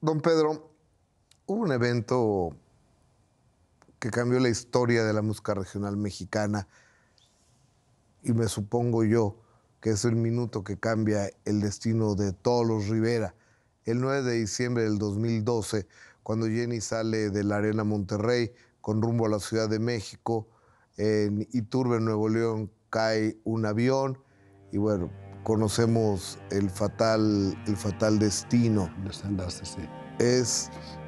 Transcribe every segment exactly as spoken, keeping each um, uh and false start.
Don Pedro, hubo un evento que cambió la historia de la música regional mexicana y me supongo yo que es el minuto que cambia el destino de todos los Rivera. El nueve de diciembre del dos mil doce, cuando Jenny sale de la Arena Monterrey con rumbo a la Ciudad de México, en Iturbe, Nuevo León, cae un avión y bueno, conocemos el fatal, el fatal destino. Desenlace, sí. Es,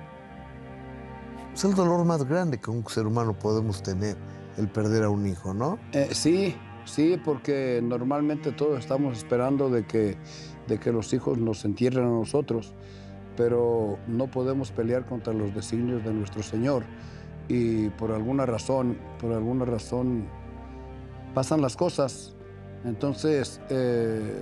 es el dolor más grande que un ser humano podemos tener, el perder a un hijo, ¿no? Eh, sí, sí, porque normalmente todos estamos esperando de que, de que los hijos nos entierren a nosotros, pero no podemos pelear contra los designios de nuestro Señor. Y por alguna razón, por alguna razón, pasan las cosas. Entonces, eh,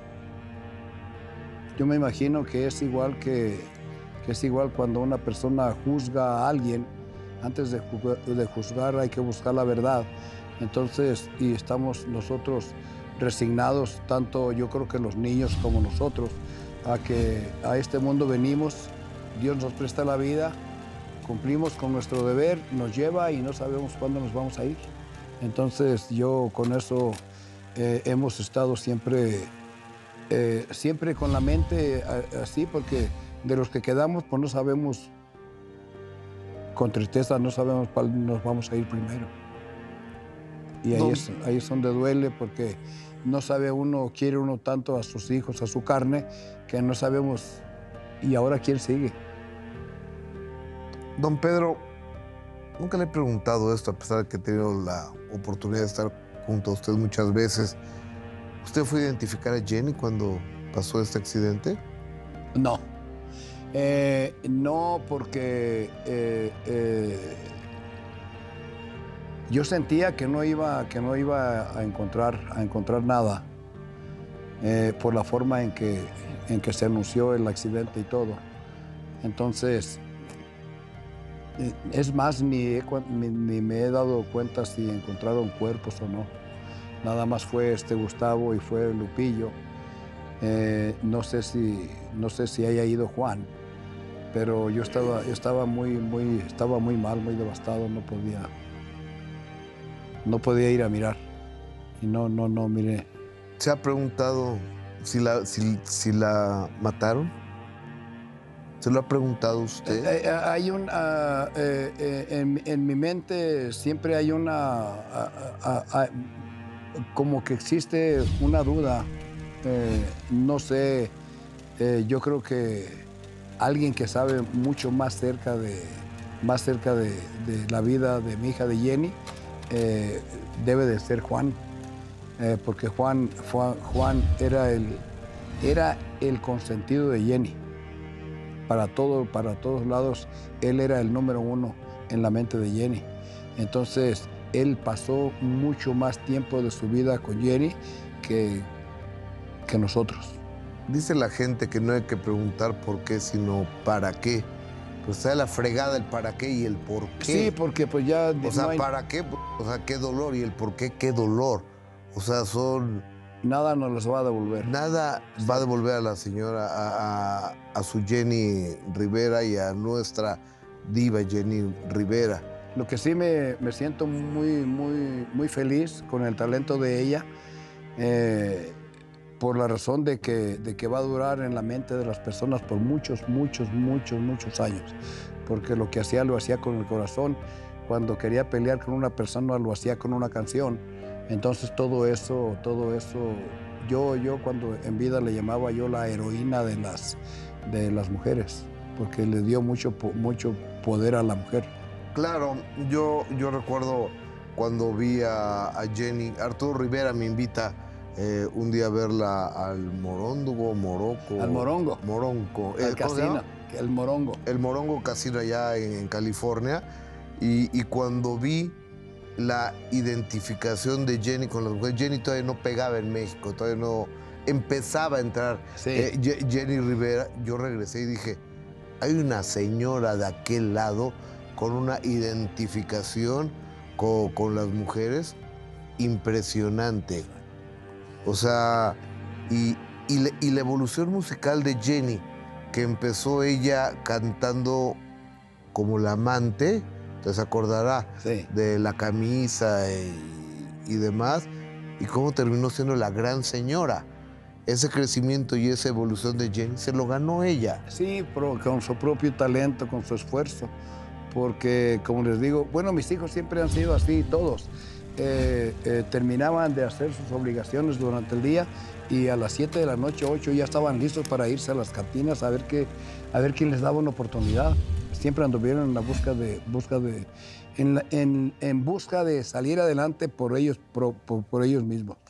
yo me imagino que es igual que, que es igual cuando una persona juzga a alguien. Antes de juzgar, de juzgar hay que buscar la verdad. Entonces, y estamos nosotros resignados, tanto yo creo que los niños como nosotros, a que a este mundo venimos, Dios nos presta la vida, cumplimos con nuestro deber, nos lleva y no sabemos cuándo nos vamos a ir. Entonces, yo con eso eh, hemos estado siempre, eh, siempre con la mente así, porque de los que quedamos, pues no sabemos, con tristeza, no sabemos cuál nos vamos a ir primero. Y ahí, no. es, ahí es donde duele, porque no sabe uno, quiere uno tanto a sus hijos, a su carne, que no sabemos, ¿y ahora quién sigue? Don Pedro, nunca le he preguntado esto, a pesar de que he tenido la oportunidad de estar junto a usted muchas veces. ¿Usted fue a identificar a Jenny cuando pasó este accidente? No. Eh, no, porque eh, eh, yo sentía que no iba, que no iba a, encontrar, a encontrar nada eh, por la forma en que, en que se anunció el accidente y todo. Entonces, es más, ni, he, ni, ni me he dado cuenta si encontraron cuerpos o no. Nada más fue este Gustavo y fue Lupillo. Eh, no sé si, no sé si haya ido Juan, pero yo estaba, yo estaba muy, muy, estaba muy mal, muy devastado. No podía, no podía ir a mirar. Y no, no, no miré. ¿Se ha preguntado si la, si, si la mataron? ¿Se lo ha preguntado usted? Eh, eh, hay un, uh, eh, eh, en, en mi mente siempre hay una, uh, uh, uh, como que existe una duda. Eh, no sé, eh, yo creo que alguien que sabe mucho más cerca de, más cerca de, de la vida de mi hija, de Jenny, eh, debe de ser Juan, eh, porque Juan, Juan, Juan era, el, era el consentido de Jenny. Para, todo, para todos lados, él era el número uno en la mente de Jenny. Entonces, él pasó mucho más tiempo de su vida con Jenny que, que nosotros. Dice la gente que no hay que preguntar por qué, sino para qué. Pues está la fregada el para qué y el por qué. Sí, porque pues ya... O sea, no hay... ¿para qué? O sea, qué dolor, y el por qué, qué dolor. O sea, son... Nada nos los va a devolver. Nada sí. va a devolver a la señora, a, a, a su Jenny Rivera y a nuestra diva Jenny Rivera. Lo que sí me, me siento muy, muy, muy feliz con el talento de ella, eh, por la razón de que, de que va a durar en la mente de las personas por muchos, muchos, muchos, muchos años. Porque lo que hacía lo hacía con el corazón. Cuando quería pelear con una persona lo hacía con una canción. Entonces todo eso, todo eso, yo, yo cuando en vida le llamaba yo la heroína de las, de las mujeres, porque le dio mucho, mucho poder a la mujer. Claro, yo, yo recuerdo cuando vi a, a Jenny, Arturo Rivera me invita eh, un día a verla al Moróndugo, Morocco. Al Morongo. Moronco. Al casino, el Morongo. El Morongo Casino allá en, en California. Y, y cuando vi la identificación de Jenny con las mujeres, Jenny todavía no pegaba en México, todavía no empezaba a entrar. Sí. Eh, Jenny Rivera, yo regresé y dije, hay una señora de aquel lado con una identificación con, con las mujeres impresionante. O sea, y, y, le, y la evolución musical de Jenny que empezó ella cantando como la amante, usted se acordará, Sí. de la camisa y, y demás, y cómo terminó siendo la gran señora. Ese crecimiento y esa evolución de Jenny se lo ganó ella. Sí, pero con su propio talento, con su esfuerzo, porque como les digo, bueno, mis hijos siempre han sido así, todos. Eh, eh, terminaban de hacer sus obligaciones durante el día y a las siete de la noche, ocho, ya estaban listos para irse a las cantinas a ver, qué, a ver quién les daba una oportunidad. Siempre anduvieron en la busca de, busca de, en, la- en, en busca de salir adelante por ellos, por, por, por ellos mismos.